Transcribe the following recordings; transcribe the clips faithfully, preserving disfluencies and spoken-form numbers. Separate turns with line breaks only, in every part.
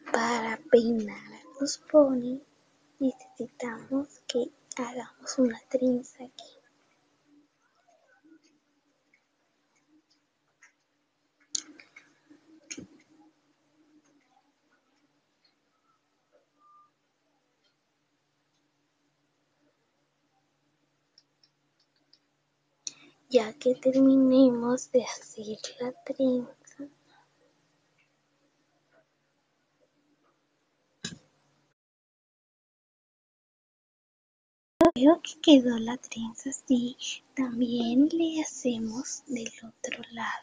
Para peinar a los pony necesitamos que hagamos una trenza aquí. Ya que terminemos de hacer la trenza, luego que quedó la trenza así, también le hacemos del otro lado.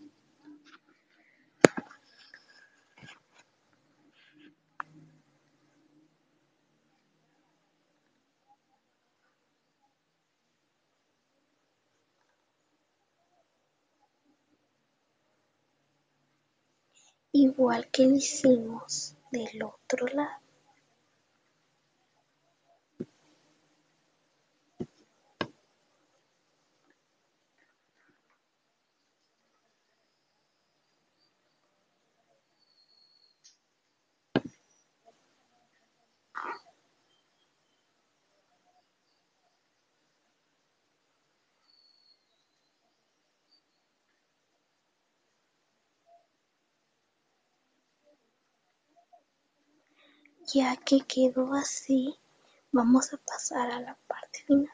Igual que lo hicimos del otro lado. Ya que quedó así, vamos a pasar a la parte final.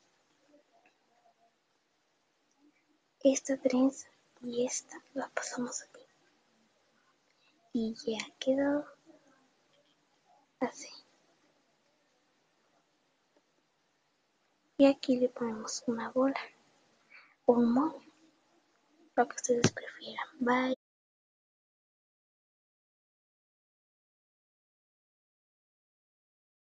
Esta trenza y esta la pasamos aquí. Y ya quedó así. Y aquí le ponemos una bola o un moño, lo que ustedes prefieran. Bye.